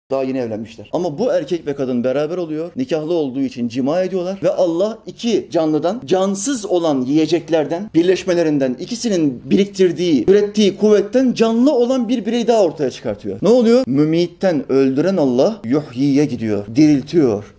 Daha yeni evlenmişler. Ama bu erkek ve kadın beraber oluyor. Nikahlı olduğu için cima ediyorlar. Ve Allah iki canlıdan, cansız olan yiyeceklerden, birleşmelerinden, ikisinin biriktirdiği, ürettiği kuvvetten canlı olan bir birey daha ortaya çıkartıyor. Ne oluyor? Mümitten öldüren Allah yuhyiye gidiyor. Diriltiyor.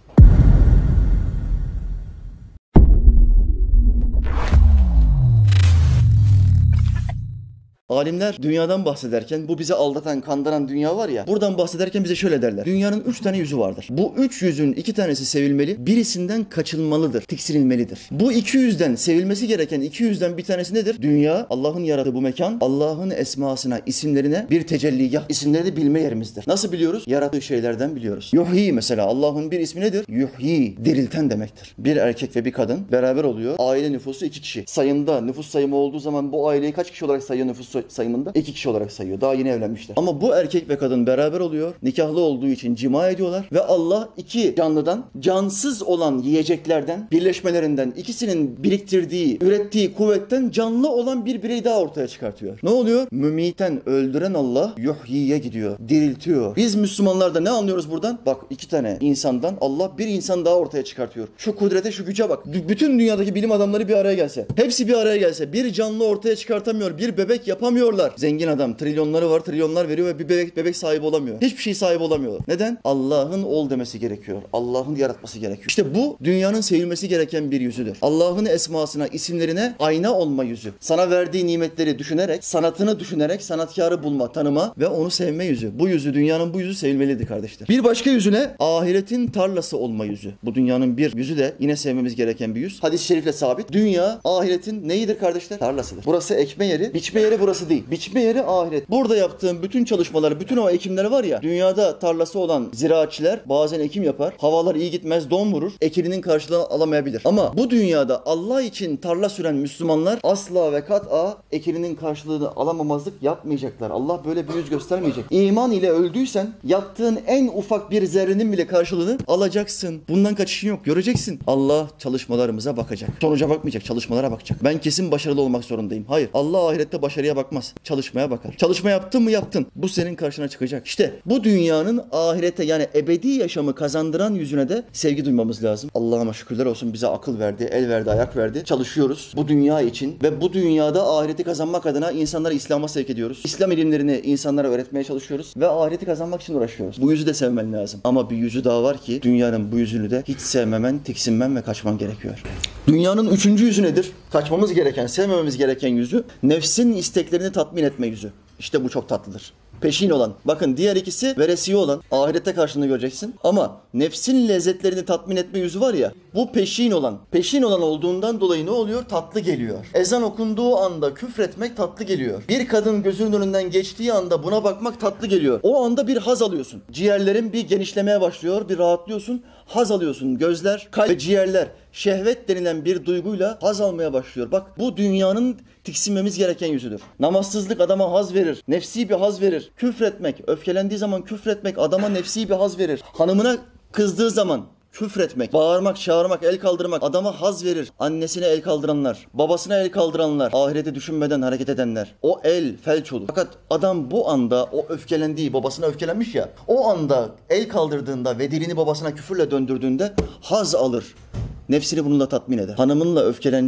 Alimler dünyadan bahsederken, bu bizi aldatan, kandıran dünya var ya, buradan bahsederken bize şöyle derler. Dünyanın 3 tane yüzü vardır. Bu 3 yüzün 2 tanesi sevilmeli, birisinden kaçınmalıdır, tiksinilmelidir. Bu 2 yüzden, sevilmesi gereken 2 yüzden bir tanesi nedir? Dünya, Allah'ın yarattığı bu mekan, Allah'ın esmasına, isimlerine bir tecelligah, isimlerini bilme yerimizdir. Nasıl biliyoruz? Yarattığı şeylerden biliyoruz. Yuhyi mesela, Allah'ın bir ismi nedir? Yuhyi, dirilten demektir. Bir erkek ve bir kadın beraber oluyor. Aile nüfusu 2 kişi. Sayımda, nüfus sayımı olduğu zaman bu aileyi kaç kişi olarak sayıyor nüfus sayımında? 2 kişi olarak sayıyor. Daha yeni evlenmişler. Ama bu erkek ve kadın beraber oluyor. Nikahlı olduğu için cima ediyorlar. Ve Allah iki canlıdan, cansız olan yiyeceklerden, birleşmelerinden, ikisinin biriktirdiği, ürettiği kuvvetten canlı olan bir birey daha ortaya çıkartıyor. Ne oluyor? Mümiten öldüren Allah yuhyiye gidiyor. Diriltiyor. Biz Müslümanlar da ne anlıyoruz buradan? Bak, 2 tane insandan Allah bir insan daha ortaya çıkartıyor. Şu kudrete, şu güce bak. Bütün dünyadaki bilim adamları bir araya gelse, hepsi bir araya gelse, bir canlı ortaya çıkartamıyor, bir bebek yapamıyorlar. Zengin adam, trilyonları var, trilyonlar veriyor ve bir bebek sahibi olamıyor. Hiçbir şey sahibi olamıyorlar. Neden? Allah'ın ol demesi gerekiyor. Allah'ın yaratması gerekiyor. İşte bu dünyanın sevilmesi gereken bir yüzüdür. Allah'ın esmasına, isimlerine ayna olma yüzü. Sana verdiği nimetleri düşünerek, sanatını düşünerek sanatkarı bulma, tanıma ve onu sevme yüzü. Bu yüzü, dünyanın bu yüzü sevilmelidir kardeşler. Bir başka yüzüne ahiretin tarlası olma yüzü. Bu dünyanın bir yüzü de yine sevmemiz gereken bir yüz. Hadis-i şerifle sabit. Dünya ahiretin neyidir kardeşler? Tarlasıdır. Burası ekme yeri, biçme yeri burası değil. Biçme yeri ahiret. Burada yaptığım bütün çalışmalar, bütün o ekimler var ya, dünyada tarlası olan ziraatçiler bazen ekim yapar. Havalar iyi gitmez, don vurur. Ekilinin karşılığını alamayabilir. Ama bu dünyada Allah için tarla süren Müslümanlar asla ve kat'a ekilinin karşılığını alamamazlık yapmayacaklar. Allah böyle bir yüz göstermeyecek. İman ile öldüysen yaptığın en ufak bir zerrenin bile karşılığını alacaksın. Bundan kaçışın yok. Göreceksin. Allah çalışmalarımıza bakacak. Sonuca bakmayacak, çalışmalara bakacak. Ben kesin başarılı olmak zorundayım. Hayır. Allah ahirette başarıya bakmaz. Çalışmaya bakar. Çalışma yaptın mı yaptın. Bu senin karşına çıkacak. İşte bu dünyanın ahirete, yani ebedi yaşamı kazandıran yüzüne de sevgi duymamız lazım. Allah'ıma şükürler olsun, bize akıl verdi, el verdi, ayak verdi. Çalışıyoruz bu dünya için ve bu dünyada ahireti kazanmak adına insanları İslam'a sevk ediyoruz. İslam ilimlerini insanlara öğretmeye çalışıyoruz ve ahireti kazanmak için uğraşıyoruz. Bu yüzü de sevmen lazım. Ama bir yüzü daha var ki dünyanın bu yüzünü de hiç sevmemen, tiksinmen ve kaçman gerekiyor. Dünyanın 3. yüzü nedir? Kaçmamız gereken, sevmememiz gereken yüzü, nefsin isteklerini tatmin etme yüzü. İşte bu çok tatlıdır. Peşin olan. Bakın, diğer ikisi veresiye olan. Ahirette karşılığını göreceksin. Ama nefsin lezzetlerini tatmin etme yüzü var ya, bu peşin olan. Peşin olan olduğundan dolayı ne oluyor? Tatlı geliyor. Ezan okunduğu anda küfretmek tatlı geliyor. Bir kadın gözünün önünden geçtiği anda buna bakmak tatlı geliyor. O anda bir haz alıyorsun. Ciğerlerin bir genişlemeye başlıyor, bir rahatlıyorsun. Haz alıyorsun. Gözler, kalp ve ciğerler şehvet denilen bir duyguyla haz almaya başlıyor. Bak, bu dünyanın tiksinmemiz gereken yüzüdür. Namazsızlık adama haz verir. Nefsi bir haz verir. Küfretmek, öfkelendiği zaman küfretmek adama nefsi bir haz verir. Hanımına kızdığı zaman küfretmek, bağırmak, çağırmak, el kaldırmak adama haz verir. Annesine el kaldıranlar, babasına el kaldıranlar, ahireti düşünmeden hareket edenler. O el felç olur. Fakat adam bu anda o öfkelendiği, babasına öfkelenmiş ya, o anda el kaldırdığında ve dilini babasına küfürle döndürdüğünde haz alır. Nefsini bununla tatmin eder. Hanımınla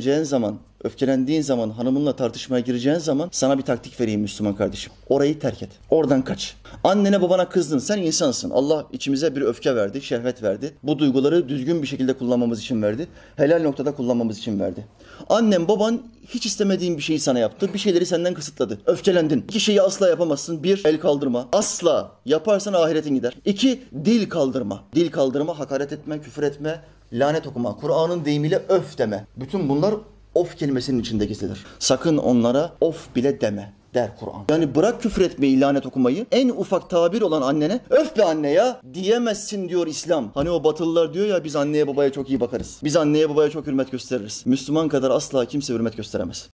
öfkelendiğin zaman, hanımınla tartışmaya gireceğin zaman sana bir taktik vereyim Müslüman kardeşim. Orayı terk et. Oradan kaç. Annene babana kızdın. Sen insansın. Allah içimize bir öfke verdi, şehvet verdi. Bu duyguları düzgün bir şekilde kullanmamız için verdi. Helal noktada kullanmamız için verdi. Annen, baban hiç istemediğin bir şeyi sana yaptı. Bir şeyleri senden kısıtladı. Öfkelendin. 2 şeyi asla yapamazsın. 1, el kaldırma. Asla. Yaparsan ahiretin gider. 2, dil kaldırma. Dil kaldırma, hakaret etme, küfür etme, lanet okuma. Kur'an'ın deyimiyle öf deme. Bütün bunlar of kelimesinin içinde gizlidir. Sakın onlara of bile deme der Kur'an. Yani bırak küfür etmeyi, lanet okumayı, en ufak tabir olan annene öf be anne ya diyemezsin diyor İslam. Hani o Batılılar diyor ya, biz anneye babaya çok iyi bakarız. Biz anneye babaya çok hürmet gösteririz. Müslüman kadar asla kimse hürmet gösteremez.